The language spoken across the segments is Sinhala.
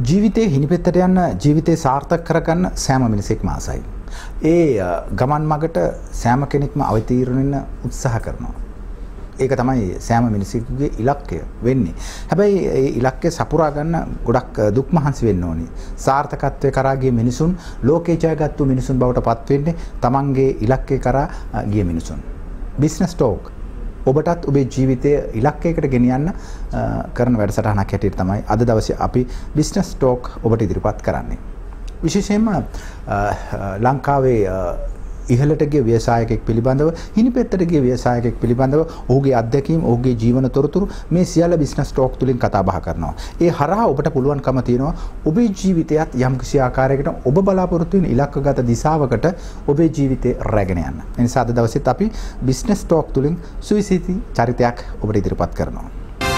ජීවිතේ හිණිපෙත්තට යන ජීවිතේ සාර්ථක කරගන්න සෑම මිනිසෙක්ම ආසයි. ඒ ගමන් මගට සෑම කෙනෙක්ම අවතීර්ණ වෙන්න උත්සාහ කරනවා. ඒක තමයි සෑම මිනිසෙකුගේ ඉලක්කය වෙන්නේ. හැබැයි ඒ ඉලක්කය සපුරා ගන්න ගොඩක් දුක් මහන්සි වෙන්න ඕනි. සාර්ථකත්වයේ කරා ගිය මිනිසුන් ලෝකේ ජයගත්තු මිනිසුන් බවට පත් වෙන්නේ තමන්ගේ ඉලක්කය කරා ගිය මිනිසුන්. බිස්නස් ටෝක් ඔබටත් ඔබේ ජීවිතයේ ඉලක්කයකට ගෙනියන්න කරන වැඩසටහනක් හැටියට තමයි අද දවසේ අපි බිස්නස් ටෝක් ඔබට ඉදිරිපත් කරන්නේ. විශේෂයෙන්ම ලංකාවේ ඉහළට ගිය ව්‍යවසායකෙක් පිළිබඳව හිණිපෙත්තට ගිය ව්‍යවසායකෙක් පිළිබඳව ඔහුගේ අත්දැකීම් ඔහුගේ ජීවන තොරතුරු මේ සියල්ල බිස්නස් ටෝක් තුලින් කතා බහ කරනවා. ඒ හරහා ඔබට පුළුවන්කම තියෙනවා ඔබේ ජීවිතයත් යම්කිසි ආකාරයකට ඔබ බලාපොරොත්තු වෙන ඉලක්කගත දිශාවකට ඔබේ ජීවිතේ රැගෙන යන්න. ඒ නිසා අද දවසේත් අපි බිස්නස් ටෝක් තුලින් සුවිසිති චරිතයක් ඔබට ඉදිරිපත් කරනවා.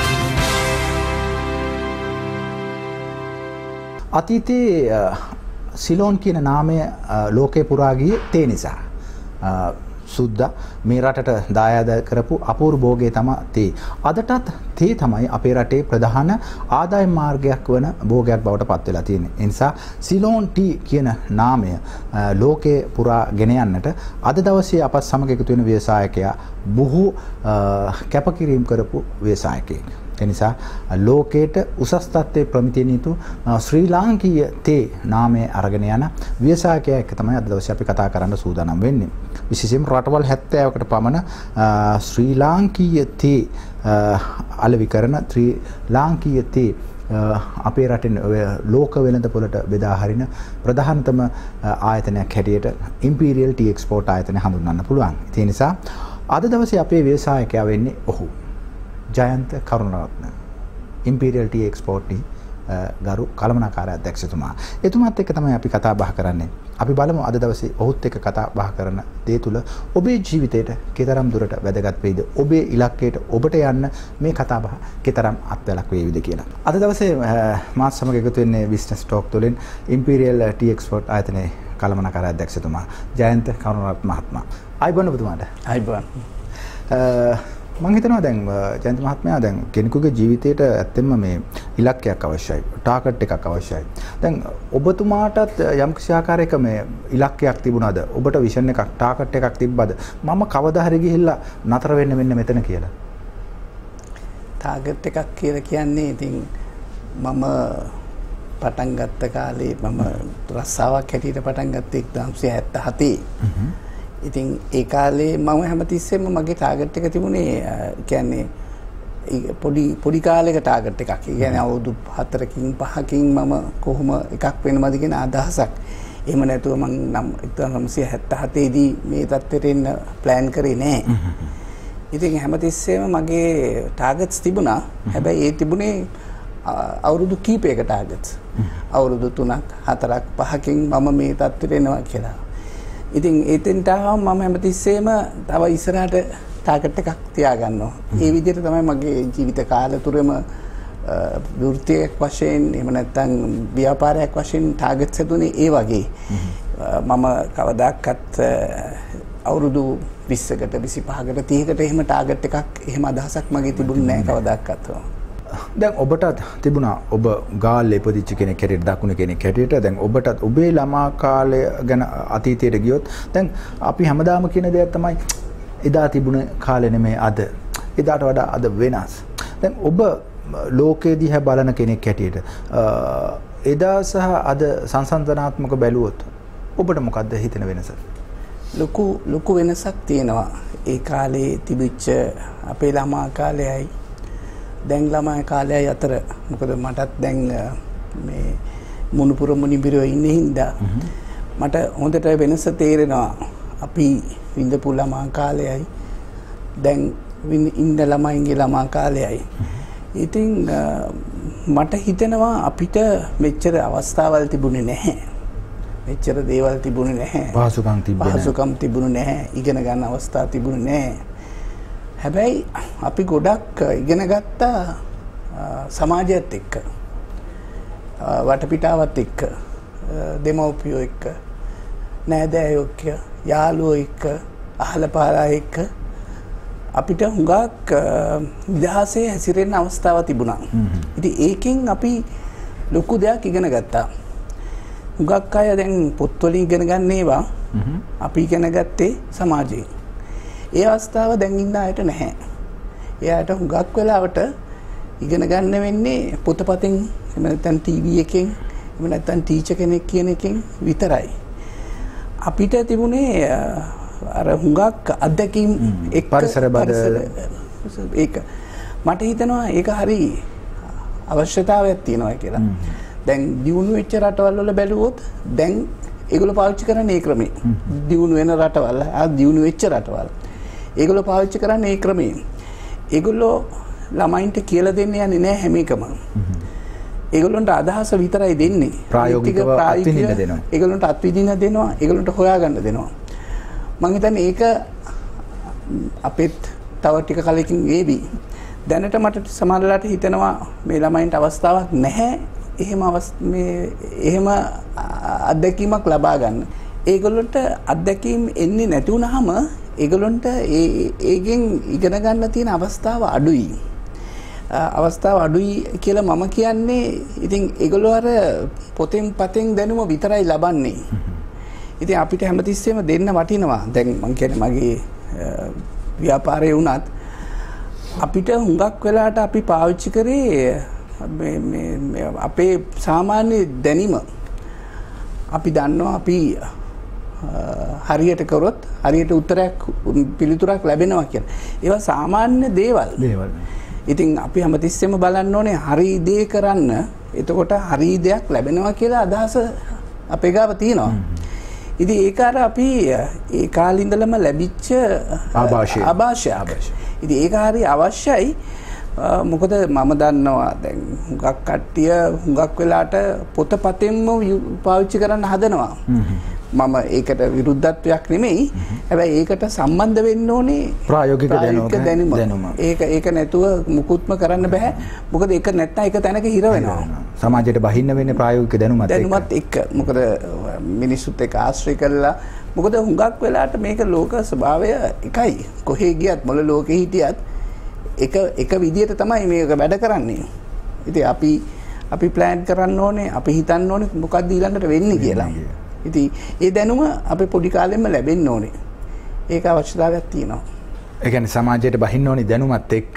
අතීතයේ සිලෝන් කියන නාමය ලෝකේ පුරා ගියේ තේ නිසා. සුද්දා මේ රටට දායාද කරපු අපූර්ව භෝගය තමයි තේ. අදටත් තේ තමයි අපේ රටේ ප්‍රධාන ආදායම් මාර්ගයක් වන භෝගයක් බවට පත් වෙලා තියෙන්නේ. ඒ නිසා සිලෝන් ටී කියන නාමය ලෝකේ පුරා ගෙන යන්නට අද දවසේ අපත් සමග එකතු වෙන ව්‍යවසායකයා බොහෝ කැපකිරීම කරපු ව්‍යවසායකයෙක්. එනිසා ලෝකයට උසස් තත්ත්වයේ ප්‍රමිතියෙන් යුතු ශ්‍රී ලාංකීය තේ නාමය අරගෙන යන ව්‍යවසායකයා එක්ක තමයි අද දවසේ අපි කතා කරන්න සූදානම් වෙන්නේ. විශේෂයෙන්ම රටවල් 70කට පමණ ශ්‍රී ලාංකීය තේ අලෙවි කරන ශ්‍රී ලාංකීය තේ අපේ රටේ ලෝක වෙළඳ පොළට බෙදා හරින ප්‍රධානතම ආයතනයක් හැටියට ඉම්පීරියල් ටී එක්ස්පෝර්ට් ආයතනය හඳුන්වන්න පුළුවන්. ඒ නිසා අද දවසේ අපේ ව්‍යවසායකයා වෙන්නේ ඔහු. Jayantha Karunaratne imperial tea export ගරු කළමනාකාර අධ්‍යක්ෂතුමා. එතුමාත් එක්ක තමයි අපි කතා බහ කරන්නේ. අපි බලමු අද දවසේ ඔහුත් එක්ක කතා බහ කරන දේ තුල ඔබේ ජීවිතයට කතරම් දුරට වැදගත් වෙයිද? ඔබේ ඉලක්කයට ඔබට යන්න මේ කතා බහ කතරම් අත්වලක් වේවිද කියලා. අද දවසේ මාත් සමග එකතු වෙන්නේ බිස්නස් ටෝක් තුලින් ඉම්පීරියල් ටී එක්ස්පෝර්ට් ආයතනයේ කළමනාකාර අධ්‍යක්ෂතුමා ජයන්ත කරුණරත්න මහත්මයා. ආයිබෝන් ඔබතුමාට. ආයිබෝන්. මම හිතනවා දැන් ජයන්ත මහත්මයා දැන් කෙනෙකුගේ ජීවිතේට ඇත්තෙන්ම මේ ඉලක්කයක් අවශ්‍යයි. ටාගට් එකක් අවශ්‍යයි. දැන් ඔබතුමාටත් යම්කිසි ආකාරයක මේ ඉලක්කයක් තිබුණාද? ඔබට විෂන් එකක් ටාගට් එකක් තිබ්බද? මම කවදා හරි ගිහිල්ලා නතර වෙන්න මෙන්න මෙතන කියලා. ටාගට් එකක් කියලා කියන්නේ ඉතින් මම පටන් ගත්ත කාලේ මම රස්සාවක් හැටියට පටන් ගත්තේ 1977. ඉතින් ඒ කාලේ මම හැමතිස්සෙම මගේ ටාගට් එක තිබුණේ කියන්නේ පොඩි කාලයක ටාගට් එකක්. ඒ කියන්නේ අවුරුදු 4කින් 5කින් මම කොහොම එකක් වෙනවද කියන අදහසක්. එහෙම නැතුව මම 1977 දී මේ තත්ත්වයට එන්න ප්ලෑන් කරේ නැහැ. ඉතින් හැමතිස්සෙම මගේ ටාගට්ස් තිබුණා. හැබැයි ඒ තිබුණේ අවුරුදු කීපයක ටාගට්ස්. අවුරුදු 3ක් 4ක් 5කින් මම මේ තත්ත්වයට එනවා කියලා. ඉතින් එතෙන්ට ආවම මම හැමතිස්සෙම තව ඉස්සරහට ටාගට් එකක් තියාගන්නවා. ඒ විදිහට තමයි මගේ ජීවිත කාලය තුරම වෘත්තියක් වශයෙන් එහෙම නැත්නම් ව්‍යාපාරයක් වශයෙන් ටාගට්ස් හදුනේ ඒ වගේ. මම කවදාකවත් අවුරුදු 20කට 25කට 30කට එහෙම ටාගට් එකක් එහෙම අදහසක් මගේ තිබුණේ නැහැ කවදාකවත්. දැන් ඔබටත් තිබුණා ඔබ ගාල්ලේ ඉපදිච්ච කෙනෙක් හැටියට දකුණු කෙනෙක් හැටියට දැන් ඔබටත් ඔබේ ළමා කාලය ගැන අතීතයට ගියොත් දැන් අපි හැමදාම කියන දෙයක් තමයි එදා තිබුණ කාලේ නෙමෙයි අද. එදාට වඩා අද වෙනස්. දැන් ඔබ ලෝකයේ දිහා බලන කෙනෙක් හැටියට එදා සහ අද සංසන්දනාත්මක බැලුවොත් ඔබට මොකද්ද හිතෙන වෙනස? ලොකු වෙනසක් තියෙනවා. ඒ කාලේ තිබිච්ච අපේ ළමා කාලයයි දැන් ළමයි කාලයයි අතර. මොකද මටත් දැන් මේ මුණුපුර මුනිබිරෝ ඉන්නේ හින්දා මට හොඳට වෙනස තේරෙනවා. අපි විඳපු ළමා කාලයයි දැන් ඉන්න ළමයින්ගේ ළමා කාලයයි. ඉතින් මට හිතෙනවා අපිට මෙච්චර අවස්ථාවල් තිබුණේ නැහැ. මෙච්චර දේවල් තිබුණේ නැහැ. පහසුකම් තිබුණේ නැහැ. ඉගෙන ගන්න අවස්ථා තිබුණේ නැහැ. හැබැයි අපි ගොඩක් ඉගෙන ගත්තා සමාජයත් එක්ක, වටපිටාවත් එක්ක, දෙමව්පියෝ එක්ක, නෑදෑයෝ එක්ක, යාළුවෝ එක්ක, අහල පහලා එක්ක අපිට හුඟක් විදහාසේ හැසිරෙන්න අවස්ථාවක් තිබුණා. ඉතින් ඒකෙන් අපි ලොකු දෙයක් ඉගෙන ගත්තා. හුඟක් අය දැන් පොත්වලින් ඉගෙන ගන්න ඒවා අපි ඉගෙන ගත්තේ සමාජයෙන්. ඒ අවස්ථාව දැන් ඉන්න අයට නැහැ. එයාට හුඟක් වෙලාවට ඉගෙන ගන්න වෙන්නේ පොතපතෙන්, එහෙම නැත්නම් ටීවී එකෙන්, එහෙම නැත්නම් ටීචර් කෙනෙක් කියන එකෙන් විතරයි. අපිට තිබුණේ අර හුඟක් අත්දැකීම් එක්ක පරිසර බද ඒක මට හිතෙනවා ඒක හරි අවශ්‍යතාවයක් තියෙනවා කියලා. දැන් දියුණු වෙච්ච රටවල් වල බැලුවොත් දැන් ඒගොල්ලෝ පාවිච්චි කරන්නේ ඒ ක්‍රමේ. දියුණු වෙන රටවල්, දියුණු වෙච්ච රටවල්. ඒගොල්ලෝ පාවිච්චි කරන්නේ ඒ ක්‍රමේ. ඒගොල්ලෝ ළමයින්ට කියලා දෙන්නේ යන්නේ නැහැ හැම එකම. ඒගොල්ලන්ට අදහස විතරයි දෙන්නේ. ප්‍රායෝගිකව අත්විඳින්න දෙනවා. ඒගොල්ලන්ට අත්විඳින්න දෙනවා. ඒගොල්ලන්ට හොයාගන්න දෙනවා. මම හිතන්නේ ඒක අපිට තව ටික කලකින් වේවි. දැනට මට සමහරලාට හිතෙනවා මේ ළමයින්ට අවස්ථාවක් නැහැ එහෙම අත්දැකීමක් ලබා ගන්න. ඒගොල්ලන්ට අත්දැකීම් එන්නේ නැති වුනහම ඒගොල්ලන්ට ඒකෙන් ඉගෙන ගන්න තියෙන අවස්ථාව අඩුයි. අවස්ථාව අඩුයි කියලා මම කියන්නේ ඉතින් ඒගොල්ලෝ අර පොතෙන් පතෙන් දැනුම විතරයි ලබන්නේ. ඉතින් අපිට හැමතිස්සෙම දෙන්න වටිනවා. දැන් මම කියන්නේ මගේ ව්‍යාපාරේ වුණත් අපිට හුඟක් වෙලාට අපි පාවිච්චි කරේ අපේ සාමාන්‍ය දැනීම. අපි දන්නවා අපි හරියට කරොත් හරියට උත්තරයක් පිළිතුරක් ලැබෙනවා කියලා. ඒවා සාමාන්‍ය දේවල්. ඉතින් අපි හැමතිස්සෙම බලන්න ඕනේ හරි දේ කරන්න. එතකොට හරි දෙයක් ලැබෙනවා කියලා අදහස අපේ ගාව තියෙනවා. ඉතින් ඒක අර අපි ඒ කාලේ ඉඳලම ලැබිච්ච ආభాෂය. ඉතින් ඒක හරි අවශ්‍යයි. මොකද මම දන්නවා දැන් හුඟක් කට්ටිය හුඟක් වෙලාට පොතපතෙන්ම පාවිච්චි කරන්න හදනවා. මම ඒකට විරුද්ධත්වයක් නෙමෙයි. හැබැයි ඒකට සම්බන්ධ වෙන්න ඕනේ ප්‍රායෝගික දැනුම. ඒක නැතුව මුකුත්ම කරන්න බෑ. මොකද ඒක නැත්නම් එක තැනක හිර වෙනවා. සමාජයට බහින්න වෙන්නේ ප්‍රායෝගික දැනුමත් එක්ක. මොකද මිනිස්සුත් එක්ක ආශ්‍රය කළා. මොකද හුඟක් වෙලාට මේක ලෝක ස්වභාවය එකයි. කොහේ ගියත් මොළ ලෝකෙ හිටියත් එක විදියට තමයි මේක වැඩ කරන්නේ. ඉතින් අපි ප්ලෑන් කරන්න ඕනේ, අපි හිතන්න ඕනේ මොකක්ද ඊළඟට වෙන්නේ කියලා. ඉතින් ඒ දැනුම අපේ පොඩි කාලෙම ලැබෙන්න ඕනේ. ඒක අවශ්‍යතාවයක් තියෙනවා. ඒ කියන්නේ සමාජයට බහින්න ඕනේ දැනුමත් එක්ක.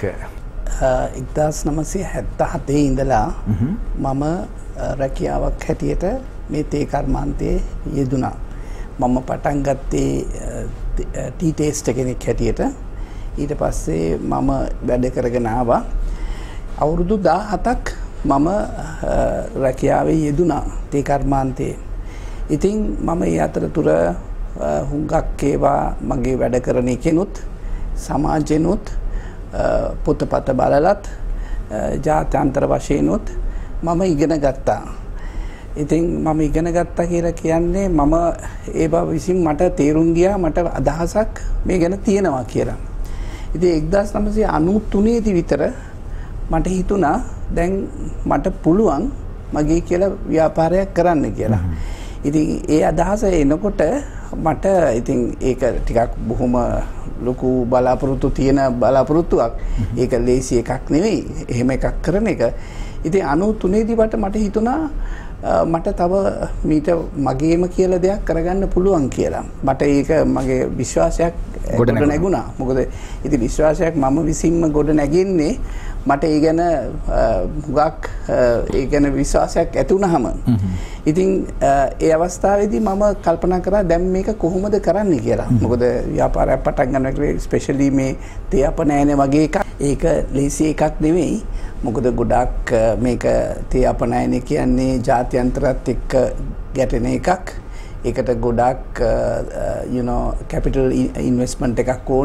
1977 ඉඳලා මම රැකියාවක් හැටියට මේ තේ කර්මාන්තයේ යෙදුණා. මම පටන් ගත්තේ ටී ටේස්ටර් කෙනෙක් හැටියට. ඊට පස්සේ මම වැඩ කරගෙන ආවා. අවුරුදු 17ක් මම රැකියාවේ යෙදුණා තේ කර්මාන්තයේ. ඉතින් මම ඒ අතරතුර හුඟක් ඒවා මගේ වැඩ කරන එකෙනුත් සමාජෙනුත් පොතපත බලලත් ජාත්‍යන්තර වශයෙන්ුත් මම ඉගෙන ගත්තා. ඉතින් මම ඉගෙන ගත්තා කියලා කියන්නේ මම ඒවා විසින් මට තේරුම් ගියා මට අදහසක් මේ ගැන තියෙනවා කියලා. ඉතින් 1993 දී විතර මට හිතුණා දැන් මට පුළුවන් මගේ කියලා ව්‍යාපාරයක් කරන්න කියලා. ඉතින් ඒ අදහස එනකොට මට ඉතින් ඒක ටිකක් බොහොම ලොකු බලාපොරොත්තු තියෙන බලාපොරොත්තුවක්. ඒක ලේසි එකක් නෙවෙයි. එහෙම එකක් කරන එක. ඉතින් 93 දී මට හිතුණා මට තව මීට මගේම කියලා දෙයක් කරගන්න පුළුවන් කියලා. මට ඒක මගේ විශ්වාසයක් ගොඩ නැගුණා. මොකද ඉතින් විශ්වාසයක් මම විසින්ම ගොඩ නැගින්නේ මට ඒ ගැන හුඟක් ඒ ගැන විශ්වාසයක් ඇති වුණාම. ඉතින් ඒ අවස්ථාවේදී මම කල්පනා කරා දැන් මේක කොහොමද කරන්න කියලා. මොකද ව්‍යාපාරයක් පටන් ගන්නකොට ස්පෙෂලි මේ තේ අපනෑනේ වගේ එකක්. ඒක ලේසි එකක් නෙවෙයි. මොකද ගොඩක් මේක තේ අපනෑනේ කියන්නේ ජාත්‍යන්තරත් එක්ක ගැටෙන එකක්. ඒකට ගොඩක් capital investment එකක් ඕන.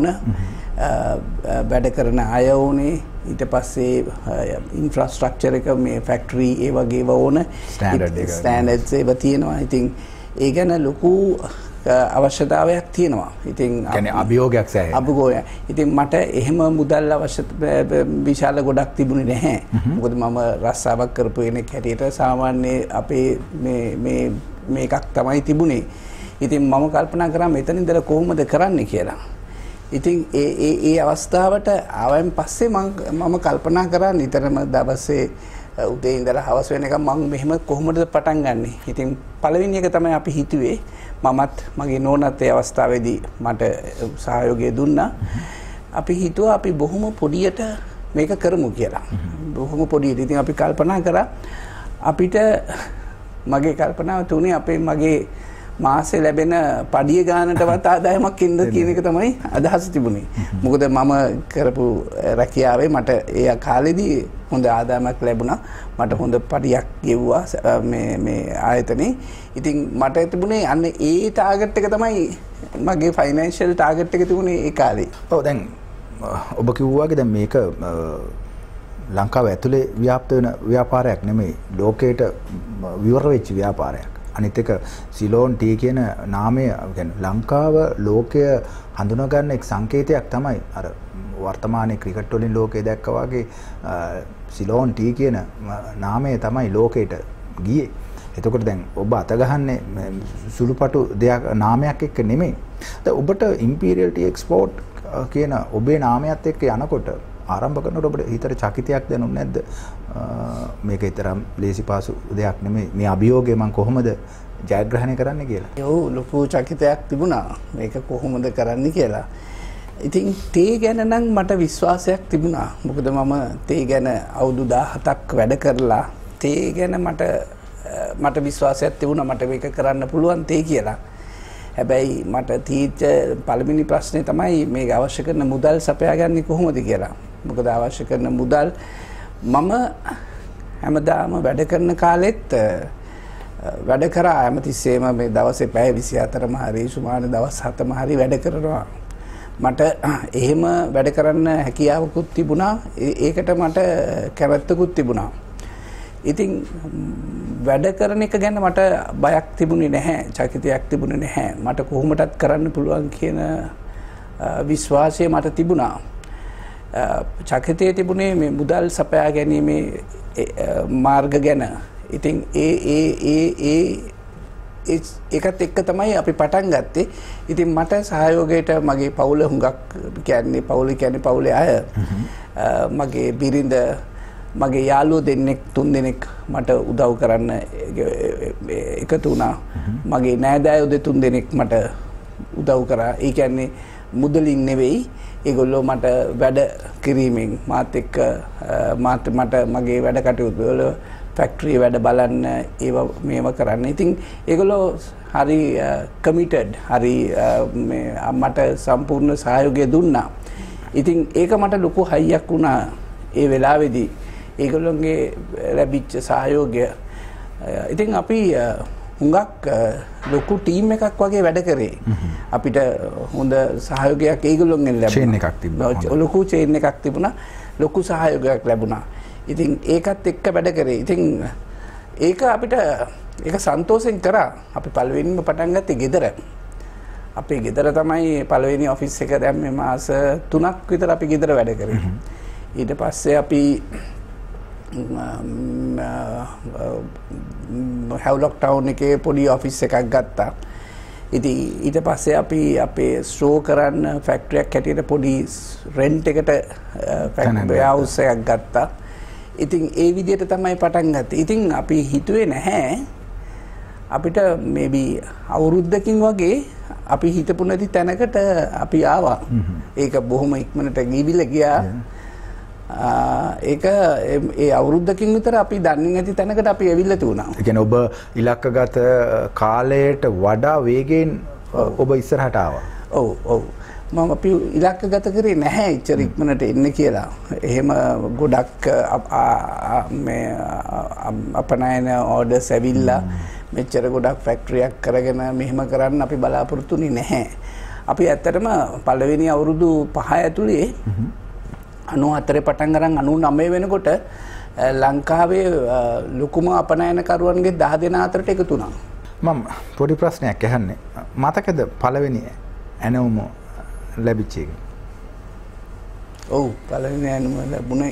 වැඩ කරන අය ඕනේ. ඊට පස්සේ ඉන්ෆ්‍රාස්ට්‍රක්චර් එක මේ ෆැක්ටරි ඒ වගේ ඒවා ඕන. ස්ටෑන්ඩඩ්ස් ඒවා තියෙනවා. ඉතින් ඒ ගැන ලොකු අවශ්‍යතාවයක් තියෙනවා. ඉතින් කියන්නේ අභියෝගයක් සෑහෙන. අභියෝගය. ඉතින් මට එහෙම මුදල් විශාල ගොඩක් තිබුණේ නැහැ. මොකද මම රස්සාවක් කරපු කෙනෙක් හැටියට සාමාන්‍ය අපේ මේ එකක් තමයි තිබුණේ. ඉතින් මම කල්පනා කරා මෙතන ඉඳලා කොහොමද කරන්න කියලා. ඉතින් ඒ අවස්ථාවට ආවයින් පස්සේ මම කල්පනා කරා නිතරම දවසේ උදේ ඉඳලා හවස වෙනකම් මම මෙහෙම කොහොමද පටන් ගන්නෙ. ඉතින් පළවෙනි එක තමයි අපි හිතුවේ මමත් මගේ නෝනත් ඒ අවස්ථාවේදී මට සහයෝගය දුන්නා. අපි හිතුවා අපි බොහොම පොඩියට මේක කරමු කියලා. බොහොම පොඩියට. ඉතින් අපි කල්පනා කරා අපිට මගේ කල්පනාව තුනේ අපේ මගේ මාසේ ලැබෙන පඩිය ගානටවත් ආදායමක් ඉන්න කියන එක තමයි අදහස තිබුණේ. මොකද මම කරපු රැකියාවේ මට ඒ කාලෙදී හොඳ ආදායමක් ලැබුණා. මට හොඳ පඩියක් ගෙවුවා මේ ආයතනේ. ඉතින් මට තිබුණේ අන්න ඒ ටාගට් එක තමයි මගේ ෆයිනෑන්ෂල් ටාගට් එක තිබුණේ ඒ කාලේ. ඔව් දැන් ඔබ කිව්වාගේ දැන් මේක ලංකාව ඇතුලේ ව්‍යාප්ත වෙන ව්‍යාපාරයක් නෙමෙයි ලෝකයට විවර වෙච්ච ව්‍යාපාරයක්. අනිත් එක සිලෝන් ටී කියන නාමය කියන්නේ ලංකාව ලෝකය හඳුනා ගන්න එක් සංකේතයක් තමයි අර වර්තමානයේ ක්‍රිකට් වලින් ලෝකය දැක්කා වගේ සිලෝන් ටී කියන නාමය තමයි ලෝකයට ගියේ. එතකොට දැන් ඔබ අත ගහන්නේ සුළුපටු දෙයක් නාමයක් එක්ක නෙමෙයි. දැන් ඔබට ඉම්පීරියල් ටී එක්ස්පෝර්ට් කියන ඔබේ නාමයත් එක්ක යනකොට ආරම්භ කරනකොට ඔබට හිතට චකිතයක් දැනුනේ නැද්ද? මේක ඊතරම් ලේසි පාසු දෙයක් නෙමෙයි. මේ අභියෝගය මම කොහොමද ජයග්‍රහණය කරන්න කියලා. ඔව් ලොකු චකිතයක් තිබුණා. මේක කොහොමද කරන්න කියලා. ඉතින් තේ ගැන නම් මට විශ්වාසයක් තිබුණා. මොකද මම තේ ගැන අවුරුදු 17ක් වැඩ කරලා තේ ගැන මට විශ්වාසයක් තිබුණා මට මේක කරන්න පුළුවන් තේ කියලා. හැබැයි මට තීච්ච පළවෙනි ප්‍රශ්නේ තමයි මේක අවශ්‍ය කරන මුදල් සපයාගන්නේ කොහොමද කියලා. මොකද අවශ්‍ය කරන මුදල් මම හැමදාම වැඩ කරන කාලෙත් වැඩ කරා හැමතිස්සෙම මේ දවසේ පැය 24ම හරි සුමාන දවස් 7ම හරි වැඩ කරනවා. මට එහෙම වැඩ කරන්න හැකියාවකුත් තිබුණා. ඒකට මට කැමැත්තකුත් තිබුණා. ඉතින් වැඩ කරන එක ගැන මට බයක් තිබුණේ නැහැ. චකිතයක් තිබුණේ නැහැ. මට කොහොමදත් කරන්න පුළුවන් කියන විශ්වාසය මට තිබුණා. චකිතයේ තිබුණේ මේ මුදල් සපයා ගැනීමේ මාර්ග ගැන. ඉතින් ඒකත් එක්ක තමයි අපි පටන් ගත්තේ. ඉතින් මට සහයෝගයට මගේ පවුල හුඟක් කියන්නේ පවුල කියන්නේ පවුලේ අය. මගේ බිරිඳ මගේ යාළුවෝ දෙන්නෙක් තුන් දෙනෙක් මට උදව් කරන්න එකතු වුණා. මගේ නෑදෑයෝ දෙතුන් දෙනෙක් මට උදව් කරා. ඒ කියන්නේ මුදලින් නෙවෙයි. ඒගොල්ලෝ මට වැඩ කිරීමෙන් මාත් එක්ක මට මගේ වැඩ කටයුතු වල ෆැක්ටරි වැඩ බලන්න මේව කරන්න. ඉතින් ඒගොල්ලෝ හරි කමිටඩ් හරි මට සම්පූර්ණ සහයෝගය දුන්නා. ඉතින් ඒක මට ලොකු හයියක් වුණා ඒ වෙලාවේදී. ඒගොල්ලොන්ගේ ලැබිච්ච සහයෝගය. ඉතින් අපි හුඟක් ලොකු ටීම් එකක් වගේ වැඩ කරේ. අපිට හොඳ සහයෝගයක් ඒගොල්ලොන්ගෙන් ලැබුණා. චේන් එකක් තිබුණා. ලොකු චේන් එකක් තිබුණා. ලොකු සහයෝගයක් ලැබුණා. ඉතින් ඒකත් එක්ක වැඩ කරේ. ඉතින් ඒක අපිට ඒක සන්තෝෂෙන් කරා. අපි පළවෙනිම පටන් ගත්තේ ගෙදර. අපේ ගෙදර තමයි පළවෙනි ඔෆිස් එක දැම්මේ මාස 3ක් විතර අපි ගෙදර වැඩ කරේ. ඊට පස්සේ අපි හැව්ලොක් ටවුන් එකේ පොඩි ඔෆිස් එකක් ගත්තා. ඉතින් ඊට පස්සේ අපි අපේ ස්ටෝර් කරන්න ෆැක්ටරියක් හැටියට පොඩි රෙන්ට් එකට ෆැක්ටරි හවුස් එකක් ගත්තා. ඉතින් ඒ විදිහට තමයි පටන් ගත්තේ. ඉතින් අපි හිතුවේ නැහැ අපිට මේබි අවුරුද්දකින් වගේ අපි හිතපු නැති තැනකට අපි ආවා. ඒක බොහොම ඉක්මනට ගිවිලා ගියා. ඒක ඒ අවුරුද්දකින් විතර අපි දන්නේ නැති තැනකට අපි ඇවිල්ලා තිබුණා. ඒ කියන්නේ ඔබ ඉලක්කගත කාලයට වඩා වේගයෙන් ඔබ ඉස්සරහට ආවා. ඔව් ඔව්. මම අපි ඉලක්කගත කරේ නැහැ ඉච්චර ඉක්මනට එන්න කියලා. එහෙම ගොඩක් මේ අපනයන ඕඩර්ස් ඇවිල්ලා මෙච්චර ගොඩක් ෆැක්ටරියක් කරගෙන මෙහෙම කරන්න අපි බලාපොරොත්තුුනේ නැහැ. අපි ඇත්තටම පළවෙනි අවුරුදු 5 ඇතුලේ 94 පටන් අරන් 99 වෙනකොට ලංකාවේ ලොකුම අපනයනකරුවන්ගේ 10 දෙනා අතරට එකතු වුණා. මම පොඩි ප්‍රශ්නයක් අහන්නේ. මතකද පළවෙනි ඇනවුම ලැබිච්ච එක? ඔව් පළවෙනි ඇනවුම ලැබුණේ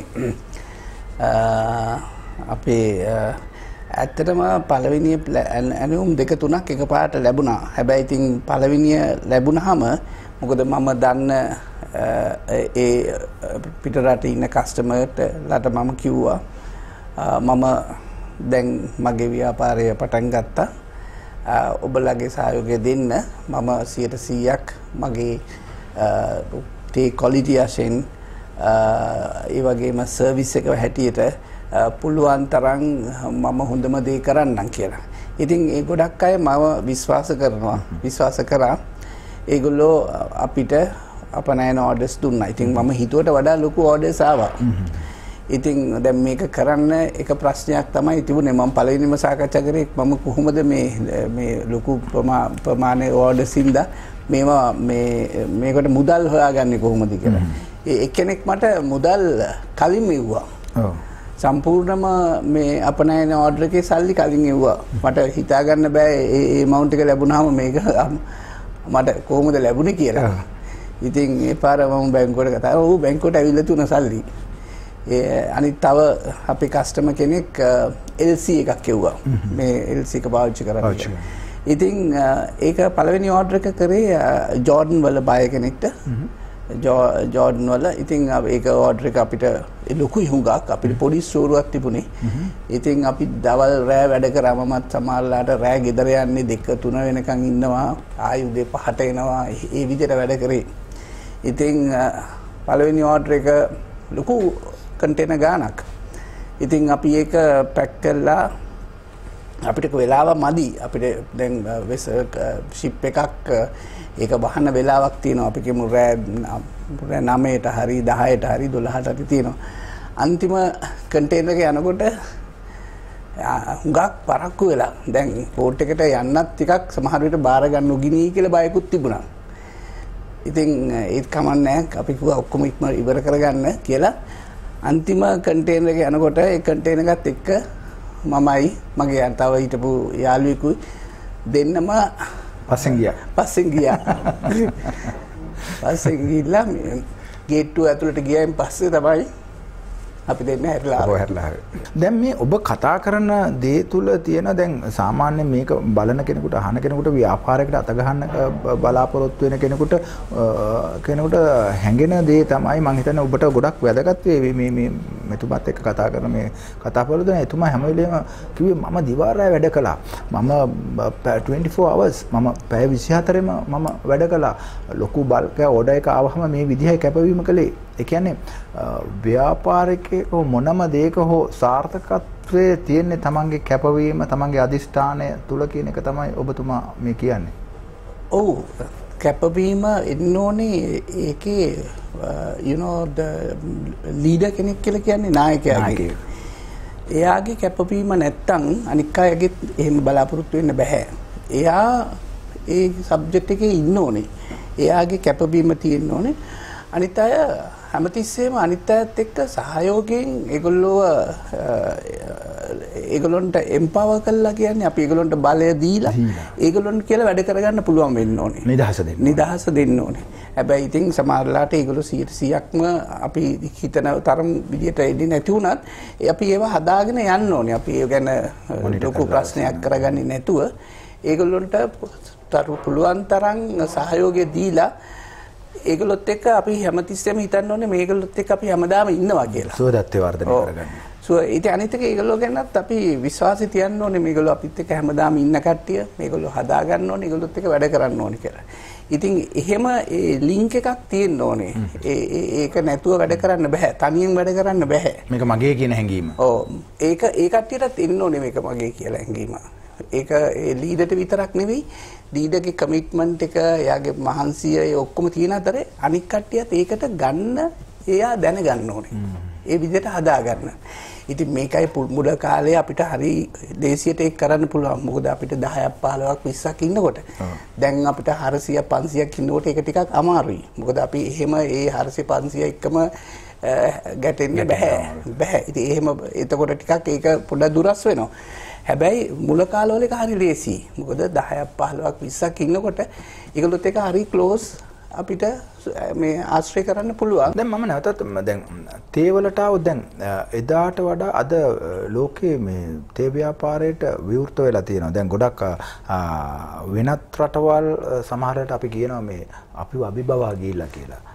අපේ ඇත්තටම පළවෙනි ඇනවුම් දෙක තුනක් එකපාරට ලැබුණා. හැබැයි ඉතින් පළවෙනිය ලැබුණාම මොකද මම දන්න ඒ පිටරට ඉන්න කස්ටමර්ට ලට මම කිව්වා මම දැන් මගේ ව්‍යාපාරය පටන් ගත්තා. ඔබලගේ සහයෝගය දෙන්න මම 100%ක් මගේ තේ ක්වොලිටි වශයෙන් ඒ වගේම සර්විස් එක හැටියට පුළුවන් තරම් මම හොඳම දේ කරන්නම් කියලා. ඉතින් ඒ ගොඩක් අය මම විශ්වාස කරා. ඒගොල්ලෝ අපිට අපනයන ඕඩර්ස් දුන්නා. ඉතින් මම හිතුවට වඩා ලොකු ඕඩර්ස් ආවා. ඉතින් දැන් මේක කරන්න එක ප්‍රශ්නයක් තමයි තිබුණේ. මම පළවෙනිම සාකච්ඡා කරේ මම කොහොමද මේ ලොකු ප්‍රමාණයේ ඕඩර්ස් ඉඳලා මේවා මේකට මුදල් හොයාගන්නේ කොහොමද කියලා. එක්කෙනෙක් මට මුදල් කලින් එව්වා. සම්පූර්ණම මේ අපනයන ඕඩර් එකේ සල්ලි කලින් එව්වා. මට හිතා ගන්න බෑ ඒ amount එක ලැබුණාම මේක මට කොහොමද ලැබුණේ කියලා. ඉතින් ඒ පාර මම බැංකුවට කතා කරා. ඔව් බැංකුවට ඇවිල්ලා තුන සල්ලි. අනිත් තව අපේ කස්ටමර් කෙනෙක් LC එකක් එව්වා. මේ LC එක පාවිච්චි කරන්නේ. ඉතින් ඒක පළවෙනි ඕඩර් එක කරේ ජෝර්ඩන් වල බය කෙනෙක්ට. ජෝර්ඩන් වල ඉතින් ඒක ඕඩර් එක අපිට ලොකුයි හුඟක් අපිට පොඩි ස්ටෝරුවක් තිබුණේ. ඉතින් අපි දවල් රෑ වැඩ කරාම මත් සමහරලාට රෑ ගෙදර යන්නේ 2-3 වෙනකන් ඉන්නවා. ආයි උදේ 5ට එනවා. ඒ විදිහට වැඩ කරේ. ඉතින් පළවෙනි ඕඩර් එක ලොකු කන්ටේනර් ගානක්. ඉතින් අපි ඒක පැක් කරලා අපිට වෙලාව මදි. අපිට දැන් ෂිප් එකක් ඒක වහන්න වෙලාවක් තියෙනවා. අපි කියමු රෑ 9ට හරි 10ට හරි 12ට හරි තියෙනවා. අන්තිම කන්ටේනර් එක යනකොට හුඟක් පරක්කු වෙලා දැන් පෝට් එකට යන්නත් ටිකක් සමහර විට බාර ගන්න උගිනී කියලා බයකුත් තිබුණා. ඉතින් ඒත් කමන්නේ අපි කිව්වා ඔක්කොම ඉවර කරගන්න කියලා. අන්තිම කන්ටේනර් එක යනකොට ඒ කන්ටේනර් එකත් එක්ක මමයි මගේ තව හිටපු යාළුවෙකුයි දෙන්නම පස්සෙන් ගියා. පස්සෙන් ගිහිල්ලා ගේට්ටුව ඇතුළට ගියායින් පස්සේ තමයි අපි දෙන්න හැරිලා. දැන් මේ ඔබ කතා කරන දේ තුල තියෙන දැන් සාමාන්‍ය මේක බලන කෙනෙකුට අහන කෙනෙකුට ව්‍යාපාරයකට අත ගහන්න බලාපොරොත්තු වෙන කෙනෙකුට හැඟෙන දේ තමයි මම හිතන්නේ ඔබට ගොඩක් වැදගත් වේවි මේ මෙතුමත් එක්ක කතා කරන මේ කතාපොළ දෙන එතුමා හැම වෙලේම කිව්වේ මම දිවා රෑ වැඩ කළා. මම 24 hours මම පැය 24ෙම මම වැඩ කළා. ලොකු බල්ක් ඕඩර් එක ආවම මේ විදිහයි කැපවීම කළේ. ඒ කියන්නේ ව්‍යාපාරිකයක මොනම දෙයක හෝ සාර්ථකත්වයේ තියෙන්නේ තමන්ගේ කැපවීම තමන්ගේ අදිෂ්ඨානය තුල කියන එක තමයි ඔබතුමා මේ කියන්නේ. ඔව් කැපවීම එන්න ඕනේ ඒකේ you know the leader කෙනෙක් කියලා කියන්නේ නායකයාගේ. එයාගේ කැපවීම නැත්තම් අනික් අයගෙත් එහෙම බලාපොරොත්තු වෙන්න බෑ. එයා ඒ සබ්ජෙක්ට් එකේ ඉන්න ඕනේ. එයාගේ කැපවීම තියෙන්න ඕනේ. අනිත් අය හැමතිස්සෙම අනිත් අයත් එක්ක සහයෝගයෙන් ඒගොල්ලොන්ට එම්පවර් කළා කියන්නේ අපි ඒගොල්ලොන්ට බලය දීලා ඒගොල්ලොන්ට කියලා වැඩ කරගන්න පුළුවන් වෙන්න ඕනේ. නිදහස දෙන්න ඕනේ. හැබැයි ඉතින් සමහරලාට ඒගොල්ලෝ 100%ක්ම අපි හිතන තරම් විදියට එන්නේ නැති වුණත් අපි ඒවා හදාගෙන යන්න ඕනේ. අපි ඒ ගැන ලොකු ප්‍රශ්නයක් කරගන්නේ නැතුව ඒගොල්ලොන්ට පුළුවන් තරම් සහයෝගය දීලා ඒගොල්ලොත් එක්ක අපි හැමතිස්සෙම හිතන්න ඕනේ මේගොල්ලොත් එක්ක අපි හැමදාම ඉන්නවා කියලා. සුවදත්වය වර්ධනය කරගන්න. ඉතින් අනිත් එක ඒගොල්ලෝ ගැනත් අපි විශ්වාසය තියන්න ඕනේ මේගොල්ලෝ අපිත් එක්ක හැමදාම ඉන්න කට්ටිය මේගොල්ලෝ හදා ගන්න ඕනේ ඒගොල්ලොත් එක්ක වැඩ කරන්න ඕනේ කියලා. ඉතින් එහෙම ඒ ලින්ක් එකක් තියෙන්න ඕනේ. ඒක නැතුව වැඩ කරන්න බෑ. තනියෙන් වැඩ කරන්න බෑ. මේක මගේ කියන හැඟීම. ඔව්. ඒ කට්ටියටත් එන්න ඕනේ මේක මගේ කියලා හැඟීම. ඒක ඒ ලීඩර්ට විතරක් නෙවෙයි ලීඩර්ගේ කමිට්මන්ට් එක එයාගේ මහන්සිය ඒ ඔක්කොම තියෙන අතරේ අනික් කට්ටියත් ඒකට ගන්න එයා දැනගන්න ඕනේ. ඒ විදිහට හදා ගන්න. ඉතින් මේකයි මුල කාලේ අපිට හරි දේශියට ඒක කරන්න පුළුවන්. මොකද අපිට 10ක් 15ක් 20ක් ඉන්නකොට දැන් අපිට 400 500ක් ඉන්නකොට ඒක ටිකක් අමාරුයි. මොකද අපි එහෙම ඒ 400 500 එක්කම ගැටෙන්න බෑ. ඉතින් එහෙම එතකොට ටිකක් ඒක පොඩ්ඩක් දුරස් වෙනවා. හැබැයි මුල කාලවල එක හරි ලේසි. මොකද 10ක් 15ක් 20ක් ඉන්නකොට ඒගොල්ලොත් එක හරි ක්ලෝස් අපිට මේ ආශ්‍රය කරන්න පුළුවන්. දැන් මම නැවතත් දැන් තේ වලට ආව දැන් එදාට වඩා අද ලෝකයේ මේ තේ ව්‍යාපාරයට විවෘත වෙලා තියෙනවා. දැන් ගොඩක් වෙනත් රටවල් සමහරවිට අපි කියනවා මේ අපිව අභිබවා ගිහිල්ලා කියලා.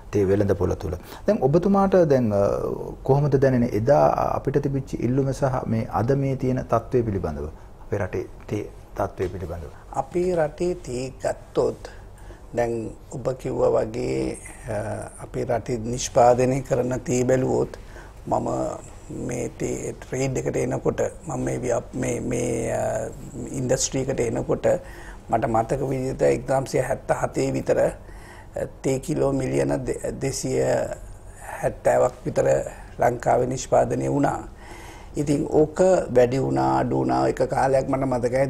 තේ වෙළඳ පොළ තුල. දැන් ඔබතුමාට දැන් කොහොමද දැනෙන්නේ එදා අපිට තිබිච්ච ඉල්ලුම සහ මේ අද මේ තියෙන තත්ත්වය පිළිබඳව අපේ රටේ තේ තත්ත්වය පිළිබඳව? අපේ රටේ තේ ගත්තොත් දැන් ඔබ කිව්වා වගේ අපේ රටේ නිෂ්පාදනය කරන තේ බැලුවොත් මම මේ තේ ට්‍රේඩ් එකට එනකොට මම මේ ඉන්ඩස්ට්‍රි එකට එනකොට මට මතක විදිහට 1977 විතර තේ කිලෝ මිලියන 270ක් විතර ලංකාවේ නිෂ්පාදනය වුණා. ඉතින් ඕක වැඩි වුණා අඩු වුණා එක කාලයක් මට මතකයි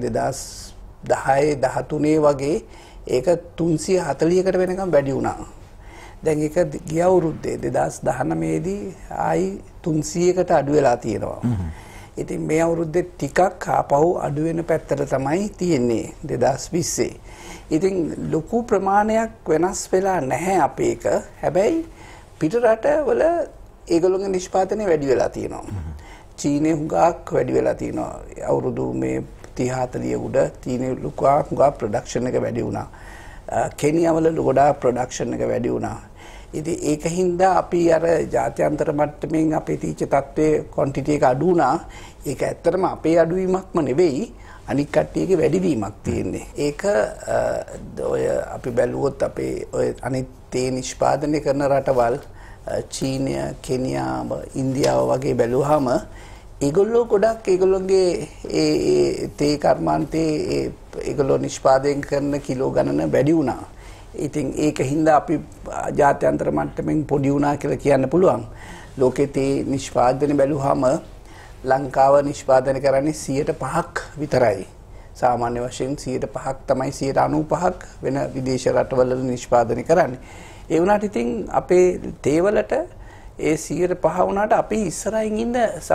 2010 13 වගේ ඒක 340කට වෙනකම් වැඩි වුණා. දැන් ඒක ගිය අවුරුද්දේ 2019 දී ආයි 300කට අඩු වෙලා තියෙනවා. ඉතින් මේ අවුරුද්දේ ටිකක් ආපහු අඩු වෙන පැත්තට තමයි තියෙන්නේ 2020. ඉතින් ලොකු ප්‍රමාණයක් වෙනස් වෙලා නැහැ අපේ එක. හැබැයි පිට රටවල ඒගොල්ලෝගේ නිෂ්පාදනය වැඩි වෙලා තියෙනවා. චීනේ හුඟක් වැඩි වෙලා තියෙනවා. අවුරුදු මේ 30 40 උඩ චීනේ හුඟක් ප්‍රොඩක්ෂන් එක වැඩි වුණා. කෙනියා වල ගොඩාක් ප්‍රොඩක්ෂන් එක වැඩි වුණා. ඉතින් ඒකින්ද අපි අර ජාත්‍යන්තර මට්ටමින් අපේ තීච්ච තත්ත්වයේ ක්වොන්ටිටි එක අඩු වුණා. ඒක ඇත්තටම අපේ අඩුවීමක්ම නෙවෙයි අනික් කට්ටියගේ වැඩිවීමක් තියෙන්නේ. ඒක ඔය අපි බැලුවොත් අපේ ඔය අනිත් තේ නිෂ්පාදනය කරන රටවල් චීනය, කෙනියා, ඉන්දියාව වගේ බැලුවාම ඒගොල්ලෝ ගොඩක් ඒගොල්ලෝගේ ඒ තේ කර්මාන්තේ ඒගොල්ලෝ නිෂ්පාදනය කරන කිලෝ ගණන වැඩි වුණා. ඉතින් ඒකින්ද අපි ජාත්‍යන්තර මට්ටමින් පොඩි වුණා කියලා කියන්න පුළුවන්. ලෝකේ තේ නිෂ්පාදනය බැලුවාම ලංකාව නිෂ්පාදනය කරන්නේ 5% විතරයි. සාමාන්‍ය වශයෙන් 5% තමයි 95% වෙන විදේශ රටවල නිෂ්පාදනය කරන්නේ. ඒ වුණාට ඉතින් අපේ තේවලට ඒ 5% වුණාට අපි ඉස්සරහින් ඉන්න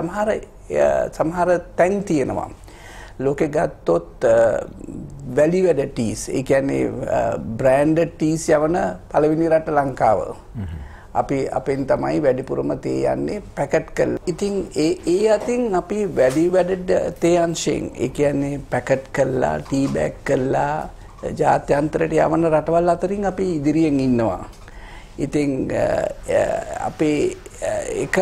සමහර තැන් තියෙනවා. ලෝකෙ ගත්තොත් වැලියු ඇඩඩ් ටීස්, ඒ කියන්නේ බ්‍රෑන්ඩඩ් ටීස් යවන පළවෙනි රට ලංකාව. අපි අපෙන් තමයි වැඩිපුරම තේ යන්නේ පැකට් කරලා. ඉතින් ඒ අතින් අපි වැලියු ඇඩඩ් තේ අංශයෙන්, ඒ කියන්නේ පැකට් කරලා, ටී බෑග් කරලා ජාත්‍යන්තරයට යවන රටවල් අතරින් අපි ඉදිරියෙන් ඉන්නවා. ඉතින් අපේ එක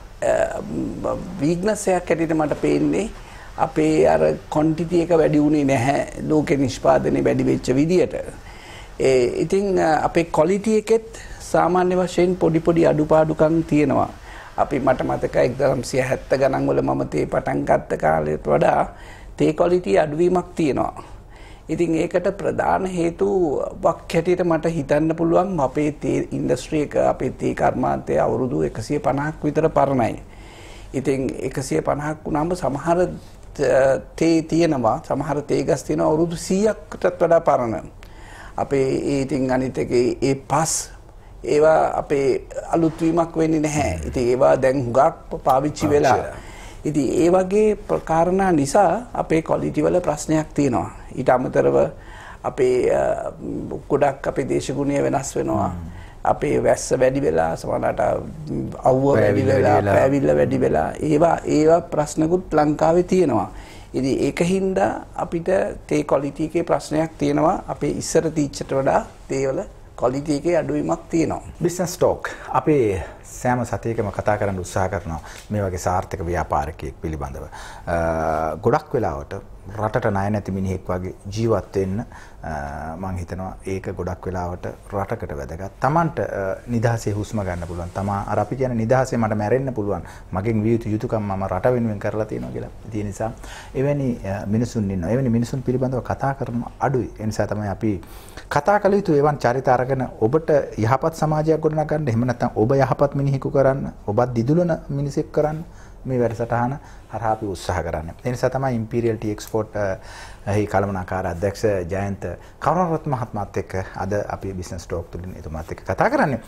වීක්නස් එකක් ඇටියට මට පේන්නේ අපේ අර ක්වොන්ටිටි එක වැඩි වුණේ නැහැ ලෝකේ නිෂ්පාදනය වැඩි වෙච්ච විදියට. ඉතින් අපේ ක්වොලිටි එකෙත් සාමාන්‍ය වශයෙන් පොඩි අඩුපාඩුකම් තියෙනවා. අපි මට මතකයි 1970 ගණන් වල මම තේ පටන් ගත්ත කාලයට වඩා තේ ක්වොලිටි අඩුවීමක් තියෙනවා. ඉතින් ඒකට ප්‍රධාන හේතුවක් හැටියට මට හිතන්න පුළුවන් අපේ තේ ඉන්ඩස්ට්‍රි එක, අපේ තේ කර්මාන්තය අවුරුදු 150ක් විතර පරණයි. ඉතින් 150ක් වුණාම සමහර තේ තියෙනවා, සමහර තේ ගස් තියෙනවා අවුරුදු 100කටත් වඩා පරණ. අපේ ඉතින් අනිත් එකේ ඒ පස් ඒවා අපේ අලුත් වීමක් වෙන්නේ නැහැ. ඉතින් ඒවා දැන් හුඟක් පාවිච්චි වෙලා. ඉතින් ඒ වගේ කාරණා නිසා අපේ ක්වොලිටි වල ප්‍රශ්නයක් තියෙනවා. ඊට අමතරව අපේ ගොඩක් අපේ දේශගුණය වෙනස් වෙනවා. අපේ වැස්ස වැඩි වෙලා, සමහරවිට අවුව වැඩි වෙලා, පැවිල්ල වැඩි වෙලා, ඒවා ප්‍රශ්නකුත් ලංකාවේ තියෙනවා. ඉතින් ඒකින්ද අපිට තේ ක්වොලිටි එකේ ප්‍රශ්නයක් තියෙනවා. අපේ ඉස්සර තීච්චට වඩා තේවල ක්වොලිටි එකේ අඩුවීමක් තියෙනවා. බිස්නස් ටෝක් අපේ සෑම සතියකම කතා කරන්න උත්සාහ කරනවා මේ වගේ සාර්ථක ව්‍යාපාරිකයෙක් පිළිබඳව. ගොඩක් වෙලාවට රටට ණය නැති මිනිහෙක් වගේ ජීවත් වෙන්න මම හිතනවා ඒක ගොඩක් වෙලාවට රටකට වැදගත්. Tamanට නිදහසේ හුස්ම ගන්න පුළුවන්. තමා අර අපි කියන නිදහසේ මට මැරෙන්න පුළුවන්. මගෙන් විය යුතු යුතුකම් මම රට වෙනුවෙන් කරලා තියෙනවා කියලා. ඒ නිසා එවැනි මිනිසුන් ඉන්නවා. එවැනි මිනිසුන් පිළිබඳව කතා කරන අඩුයි. ඒ නිසා තමයි අපි කතා කළ යුතු එවන් චරිත අරගෙන ඔබට යහපත් සමාජයක් ගොඩනගන්න, එහෙම නැත්නම් ඔබ යහපත් මිනිහෙකු කරන්න, ඔබත් දිදුලන මිනිසෙක් කරන්න මේ වැඩසටහන හරහා අපි උත්සාහ කරන්නේ. ඒ නිසා තමයි ඉම්පීරියල් ටී එක්ස්පෝර්ට් එහි කළමනාකාර අධ්‍යක්ෂ ජයන්ත කරුණාරත්න මහත්මයාත් එක්ක අද අපි බිස්නස් ටෝක් තුලින් එතුමාත් එක්ක කතා කරන්නේ.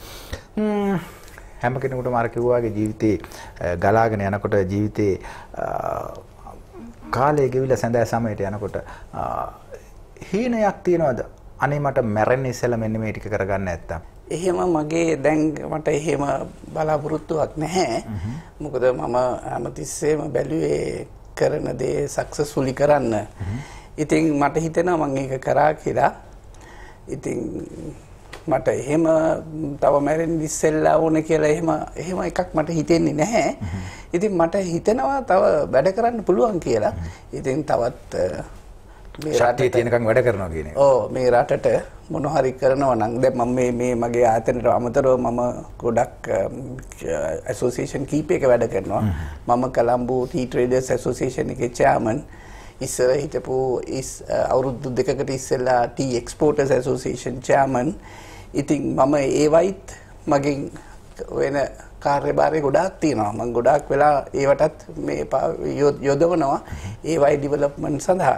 හැම කෙනෙකුටම අර කිව්වාගේ ජීවිතේ ගලාගෙන යනකොට ජීවිතේ කාලය ගෙවිලා සඳහා සමයට යනකොට හීනයක් තියනවාද? අනේ මට මැරෙන්න ඉස්සෙල්ලා මෙන්න මේ ටික කරගන්න නැත්තම්. එහෙම මගේ දැන් මට එහෙම බලාපොරොත්තුවක් නැහැ. මොකද මම හැමතිස්සෙම බැලුවේ කරන දේ සක්සස්ෆුලි කරන්න. ඉතින් මට හිතෙනවා මම ඒක කරා කියලා. ඉතින් මට එහෙම තව මැරෙන්න ඉස්සෙල්ලා ඕන කියලා එහෙම එකක් මට හිතෙන්නේ නැහැ. ඉතින් මට හිතෙනවා තව වැඩ කරන්න පුළුවන් කියලා. ඉතින් තවත් මේ රටේ තියෙනකන් වැඩ කරනවා කියන එක. ඔව් මේ රටට මොන හරි කරනවා නම් දැන් මම මේ මගේ ආයතනයට අමතරව මම ගොඩක් ඇසෝසියේෂන් කීපයක වැඩ කරනවා. මම කොළඹ ටී ට්‍රේඩර්ස් ඇසෝසියේෂන් එකේ චෙයාමන් ඉස්සර හිටපු අවුරුදු 2කට ඉස්සෙල්ලා ටී එක්ස්පෝර්ටර්ස් ඇසෝසියේෂන් චෙයාමන්. ඉතින් මම ඒ වයිත් මගෙන් වෙන කාර්යභාරය ගොඩාක් තියෙනවා. මම ගොඩාක් වෙලා ඒවටත් මේ යොදවනවා ඒ වයි ඩෙවලොප්මන්ට් සඳහා.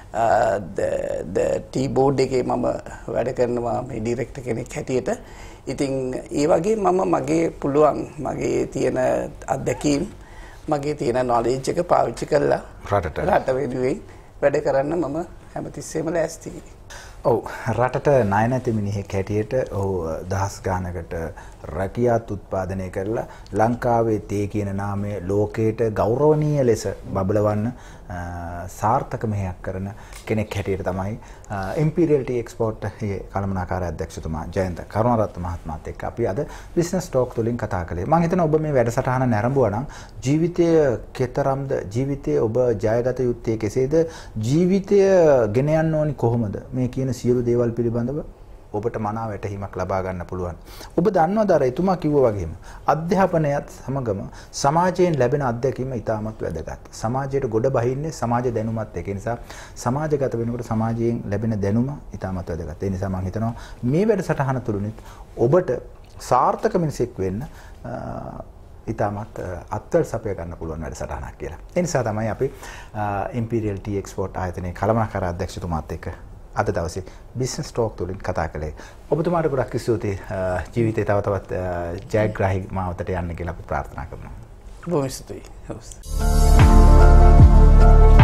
ටී බෝඩ් එකේ මම වැඩ කරනවා මේ ඩිරෙක්ටර් කෙනෙක් හැටියට. ඉතින් ඒ වගේ මම මගේ පුළුවන් මගේ තියෙන අත්දැකීම් මගේ තියෙන නොලෙජ් එක පාවිච්චි කරලා රට වෙනුවෙන් වැඩ කරන්න මම හැමතිස්සෙම ලෑස්තියි. ඔව් රටට ණය නැති මිනිහෙක් හැටියට ඔහු දහස් ගානකට රැකියාත් උත්පාදනය කරලා ලංකාවේ තේ කියන නාමය ලෝකයට ගෞරවනීය ලෙස බබලවන්න සාර්ථක මෙහෙයක් කරන කෙනෙක් හැටියට තමයි ඉම්පීරියල් ටී එක්ස්පෝර්ට් එකේ කළමනාකාර අධ්‍යක්ෂතුමා ජයන්ත කරුණාරත්න මහත්මයාත් එක්ක අපි අද බිස්නස් ටෝක් තුලින් කතා කළේ. මම හිතනවා ඔබ මේ වැඩසටහන නැරඹුවා නම් ජීවිතය කෙතරම්ද ජීවිතය ඔබ ජයගත යුත්තේ කෙසේද ජීවිතය ගෙන යන්න ඕනි කොහොමද මේ කියන සියලු දේවල් පිළිබඳව ඔබට මනා වැටහීමක් ලබා ගන්න පුළුවන්. ඔබ දන්නවද අර එතුමා කිව්වා වගේම අධ්‍යාපනයත් සමගම සමාජයෙන් ලැබෙන අත්දැකීම ඉතාමත් වැදගත්. සමාජයට ගොඩ බහින්නේ සමාජ දැනුමත් එක්ක. ඒ නිසා සමාජගත වෙනකොට සමාජයෙන් ලැබෙන දැනුම ඉතාමත් වැදගත්. ඒ නිසා මම හිතනවා මේ වැඩසටහන තුලින් ඔබට සාර්ථක මිනිසෙක් වෙන්න ඉතාමත් අත්වල සපය ගන්න පුළුවන් වැඩසටහනක් කියලා. ඒ නිසා තමයි අපි ඉම්පීරියල් ටී එක්ස්පෝර්ට් ආයතනයේ කළමනාකාර අධ්‍යක්ෂතුමාත් එක්ක අද දවසේ බිස්නස් ටෝක් තුලින් කතා කළේ. ඔබතුමාට ගොඩක් ස්තුතියි ජීවිතේ තව තවත් ජයග්‍රාහී මාවතට යන්න කියලා අපි ප්‍රාර්ථනා කරනවා. බොහොම ස්තුතියි.